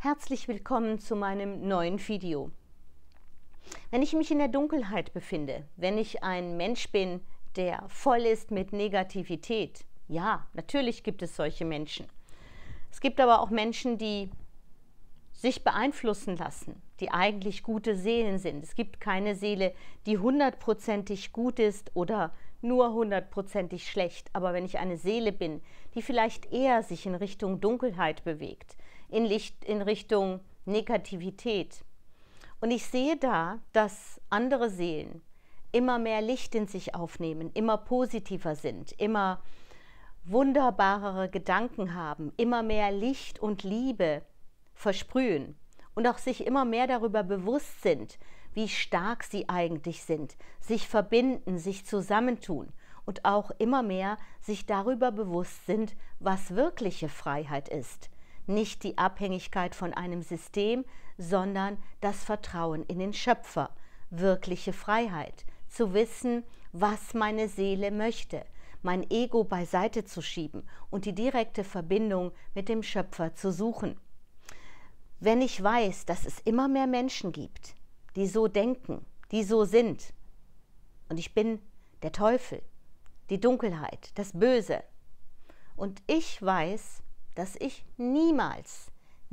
Herzlich willkommen zu meinem neuen Video. Wenn ich mich in der Dunkelheit befinde, wenn ich ein Mensch bin, der voll ist mit Negativität, ja, natürlich gibt es solche Menschen. Es gibt aber auch Menschen, die sich beeinflussen lassen, die eigentlich gute Seelen sind. Es gibt keine Seele, die 100%ig gut ist oder nur 100%ig schlecht. Aber wenn ich eine Seele bin, die vielleicht eher sich in Richtung Dunkelheit bewegt, in Richtung Negativität, und ich sehe da, dass andere Seelen immer mehr Licht in sich aufnehmen, immer positiver sind, immer wunderbarere Gedanken haben, immer mehr Licht und Liebe versprühen und auch sich immer mehr darüber bewusst sind, wie stark sie eigentlich sind, sich verbinden, sich zusammentun und auch immer mehr sich darüber bewusst sind, was wirkliche Freiheit ist. Nicht die Abhängigkeit von einem System, sondern das Vertrauen in den Schöpfer, wirkliche Freiheit, zu wissen, was meine Seele möchte, mein Ego beiseite zu schieben und die direkte Verbindung mit dem Schöpfer zu suchen. Wenn ich weiß, dass es immer mehr Menschen gibt, die so denken, die so sind, und ich bin der Teufel, die Dunkelheit, das Böse, und ich weiß, dass ich niemals,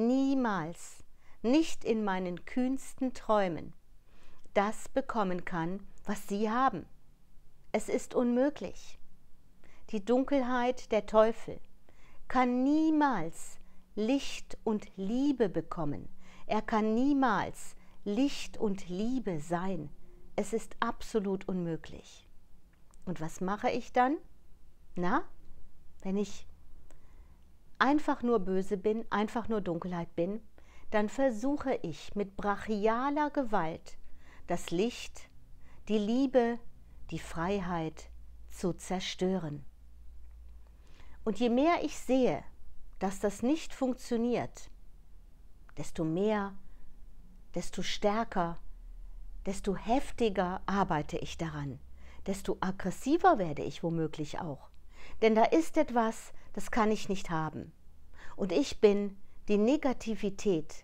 nicht in meinen kühnsten Träumen das bekommen kann, was sie haben. Es ist unmöglich. Die Dunkelheit, der Teufel, kann niemals Licht und Liebe bekommen. Er kann niemals Licht und Liebe sein. Es ist absolut unmöglich. Und was mache ich dann? Na, wenn ich einfach nur böse bin, einfach nur Dunkelheit bin, dann versuche ich mit brachialer Gewalt das Licht, die Liebe, die Freiheit zu zerstören. Und je mehr ich sehe, dass das nicht funktioniert, desto mehr, desto stärker, desto heftiger arbeite ich daran, desto aggressiver werde ich womöglich auch. Denn da ist etwas, das kann ich nicht haben. Und ich bin die Negativität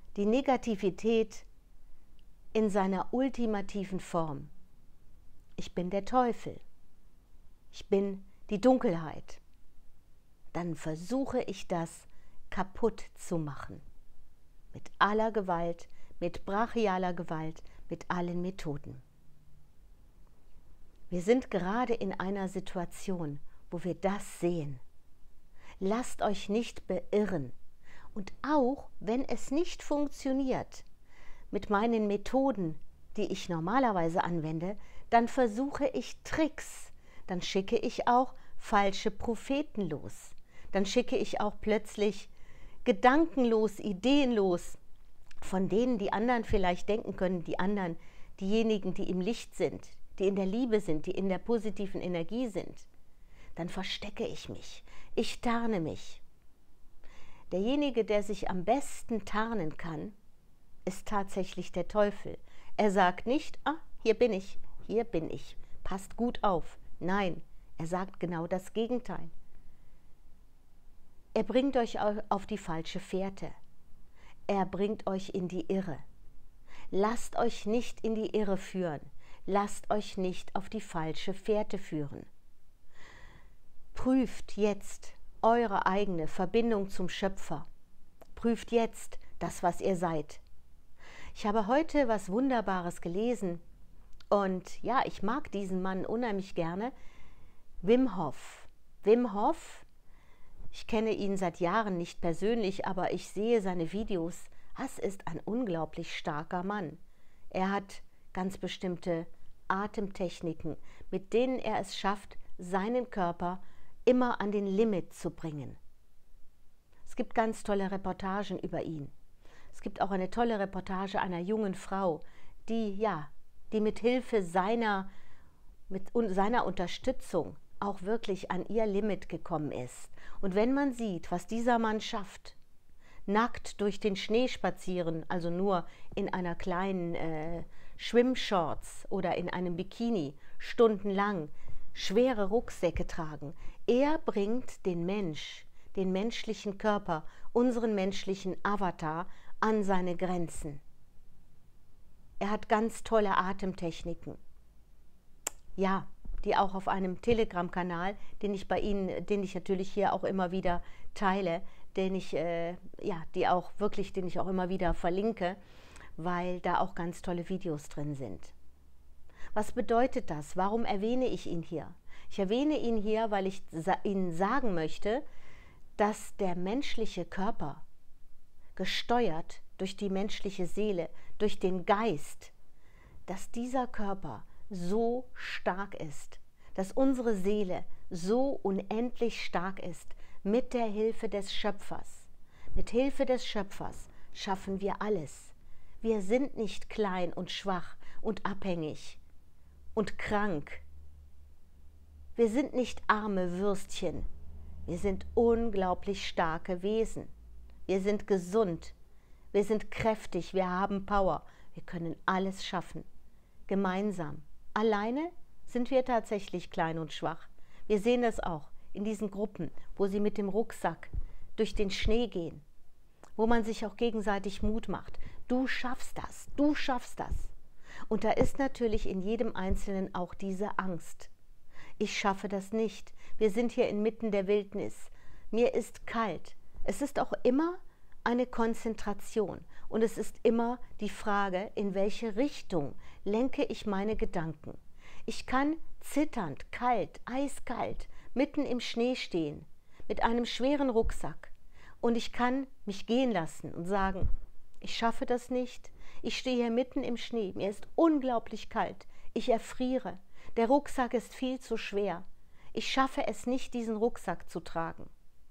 in seiner ultimativen Form. Ich bin der Teufel. Ich bin die Dunkelheit. Dann versuche ich das kaputt zu machen. Mit aller Gewalt, mit brachialer Gewalt, mit allen Methoden. Wir sind gerade in einer Situation, wo wir das sehen. Lasst euch nicht beirren. Und auch wenn es nicht funktioniert mit meinen Methoden, die ich normalerweise anwende, dann versuche ich Tricks. Dann schicke ich auch falsche Propheten los. Dann schicke ich auch plötzlich gedankenlos, ideenlos, von denen die anderen vielleicht denken können, diejenigen, die im Licht sind, die in der Liebe sind, die in der positiven Energie sind. Dann verstecke ich mich, ich tarne mich. Derjenige, der sich am besten tarnen kann, ist tatsächlich der Teufel. Er sagt nicht, hier bin ich, passt gut auf. Nein, er sagt genau das Gegenteil. Er bringt euch auf die falsche Fährte. Er bringt euch in die Irre. Lasst euch nicht in die Irre führen. Lasst euch nicht auf die falsche Fährte führen. Prüft jetzt eure eigene Verbindung zum Schöpfer. Prüft jetzt das, was ihr seid. Ich habe heute was Wunderbares gelesen und ja, ich mag diesen Mann unheimlich gerne. Wim Hof. Wim Hof, ich kenne ihn seit Jahren nicht persönlich, aber ich sehe seine Videos. Das ist ein unglaublich starker Mann. Er hat ganz bestimmte Atemtechniken, mit denen er es schafft, seinen Körper immer an den Limit zu bringen. Es gibt ganz tolle Reportagen über ihn. Es gibt auch eine tolle Reportage einer jungen Frau, die mit Hilfe seiner Unterstützung auch wirklich an ihr Limit gekommen ist. Und wenn man sieht, was dieser Mann schafft, nackt durch den Schnee spazieren, also nur in einer kleinen Schwimmshorts oder in einem Bikini, stundenlang, schwere Rucksäcke tragen. Er bringt den menschlichen Körper unseren menschlichen Avatar an seine Grenzen. Er hat ganz tolle Atemtechniken. Ja, die auch auf einem Telegram-Kanal, den ich natürlich hier auch immer wieder teile, den ich auch immer wieder verlinke, weil da auch ganz tolle Videos drin sind. Was bedeutet das? Warum erwähne ich ihn hier? Ich erwähne ihn hier, weil ich Ihnen sagen möchte, dass der menschliche Körper, gesteuert durch die menschliche Seele, durch den Geist, dass dieser Körper so stark ist, dass unsere Seele so unendlich stark ist, mit der Hilfe des Schöpfers. Mit Hilfe des Schöpfers schaffen wir alles. Wir sind nicht klein und schwach und abhängig und krank. Wir sind nicht arme Würstchen. Wir sind unglaublich starke Wesen. Wir sind gesund. Wir sind kräftig. Wir haben Power. Wir können alles schaffen. Gemeinsam. Alleine sind wir tatsächlich klein und schwach. Wir sehen das auch in diesen Gruppen, wo sie mit dem Rucksack durch den Schnee gehen, wo man sich auch gegenseitig Mut macht. Du schaffst das, du schaffst das. Und da ist natürlich in jedem Einzelnen auch diese Angst. Ich schaffe das nicht. Wir sind hier inmitten der Wildnis. Mir ist kalt. Es ist auch immer eine Konzentration. Und es ist immer die Frage, in welche Richtung lenke ich meine Gedanken. Ich kann zitternd, kalt, eiskalt, mitten im Schnee stehen, mit einem schweren Rucksack. Und ich kann mich gehen lassen und sagen, ich schaffe das nicht. Ich stehe hier mitten im Schnee. Mir ist unglaublich kalt. Ich erfriere. Der Rucksack ist viel zu schwer. Ich schaffe es nicht, diesen Rucksack zu tragen.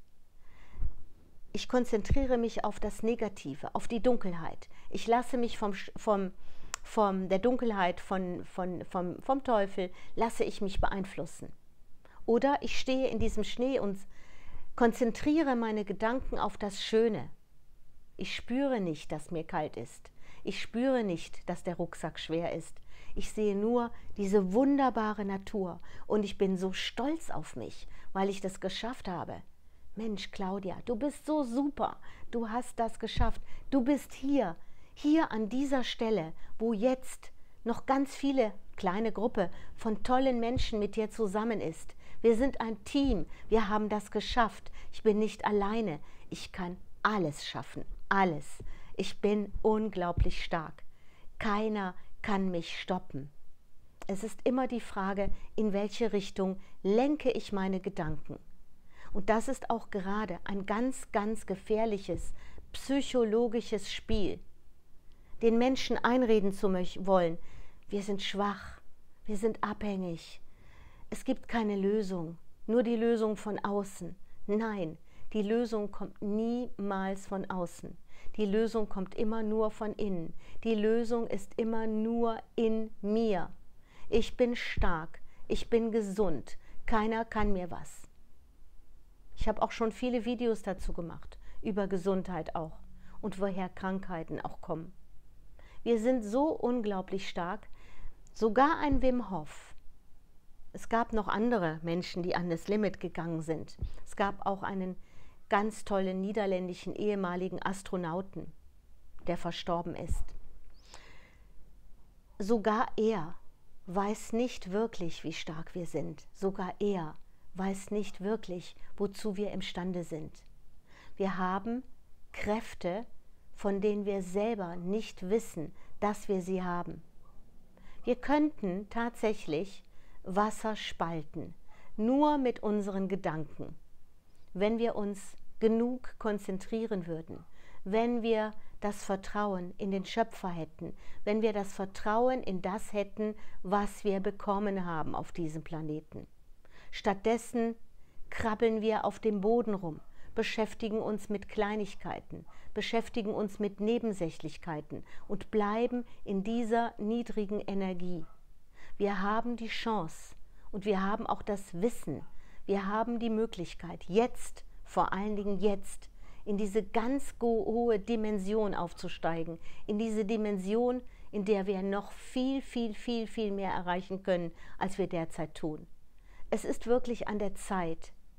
Ich konzentriere mich auf das Negative, auf die Dunkelheit. Ich lasse mich von der Dunkelheit, vom Teufel, lasse ich mich beeinflussen. Oder ich stehe in diesem Schnee und konzentriere meine Gedanken auf das Schöne. Ich spüre nicht, dass mir kalt ist. Ich spüre nicht, dass der Rucksack schwer ist. Ich sehe nur diese wunderbare Natur und ich bin so stolz auf mich, weil ich das geschafft habe. Mensch, Claudia, du bist so super. Du hast das geschafft. Du bist hier an dieser Stelle, wo jetzt noch ganz viele kleine Gruppe von tollen Menschen mit dir zusammen ist. Wir sind ein Team. Wir haben das geschafft. Ich bin nicht alleine. Ich kann alles schaffen. Alles. Ich bin unglaublich stark. Keiner kann mich stoppen. Es ist immer die Frage, in welche Richtung lenke ich meine Gedanken. Und das ist auch gerade ein ganz, ganz gefährliches psychologisches Spiel. Den Menschen einreden zu wollen, wir sind schwach, wir sind abhängig. Es gibt keine Lösung, nur die Lösung von außen. Nein, die Lösung kommt niemals von außen. Die Lösung kommt immer nur von innen. Die Lösung ist immer nur in mir. Ich bin stark, ich bin gesund, keiner kann mir was. Ich habe auch schon viele Videos dazu gemacht, über Gesundheit auch und woher Krankheiten auch kommen. Wir sind so unglaublich stark, sogar ein Wim Hof. Es gab noch andere Menschen, die an das Limit gegangen sind. Es gab auch einen ganz tollen niederländischen ehemaligen Astronauten, der verstorben ist. Sogar er weiß nicht wirklich, wie stark wir sind. Sogar er weiß nicht wirklich, wozu wir imstande sind. Wir haben Kräfte, von denen wir selber nicht wissen, dass wir sie haben. Wir könnten tatsächlich Wasser spalten, nur mit unseren Gedanken. Wenn wir uns genug konzentrieren würden, wenn wir das Vertrauen in den Schöpfer hätten, wenn wir das Vertrauen in das hätten, was wir bekommen haben auf diesem Planeten. Stattdessen krabbeln wir auf dem Boden rum, beschäftigen uns mit Kleinigkeiten, beschäftigen uns mit Nebensächlichkeiten und bleiben in dieser niedrigen Energie. Wir haben die Chance und wir haben auch das Wissen, wir haben die Möglichkeit, jetzt, vor allen Dingen jetzt, in diese ganz hohe Dimension aufzusteigen, in diese Dimension, in der wir noch viel, viel, viel, viel mehr erreichen können, als wir derzeit tun. Es ist wirklich an der Zeit,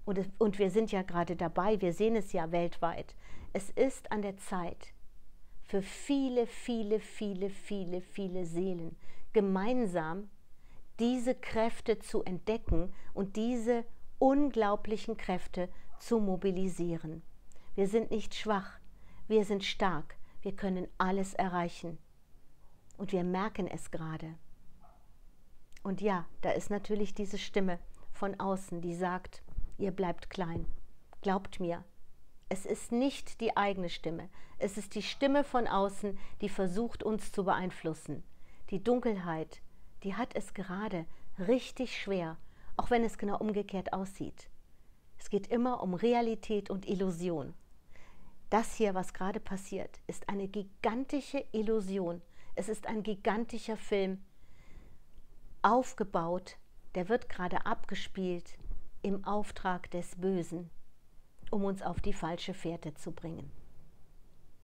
Und wir sind ja gerade dabei, wir sehen es ja weltweit. Es ist an der Zeit für viele, viele, viele, viele, viele Seelen gemeinsam diese Kräfte zu entdecken und diese unglaublichen Kräfte zu mobilisieren. Wir sind nicht schwach, wir sind stark, wir können alles erreichen. Und wir merken es gerade. Und ja, da ist natürlich diese Stimme von außen, die sagt, ihr bleibt klein. Glaubt mir, es ist nicht die eigene Stimme. Es ist die Stimme von außen, die versucht, uns zu beeinflussen. Die Dunkelheit, die hat es gerade richtig schwer, auch wenn es genau umgekehrt aussieht. Es geht immer um Realität und Illusion. Das hier, was gerade passiert, ist eine gigantische Illusion. Es ist ein gigantischer Film, aufgebaut, der wird gerade abgespielt im Auftrag des Bösen, um uns auf die falsche Fährte zu bringen.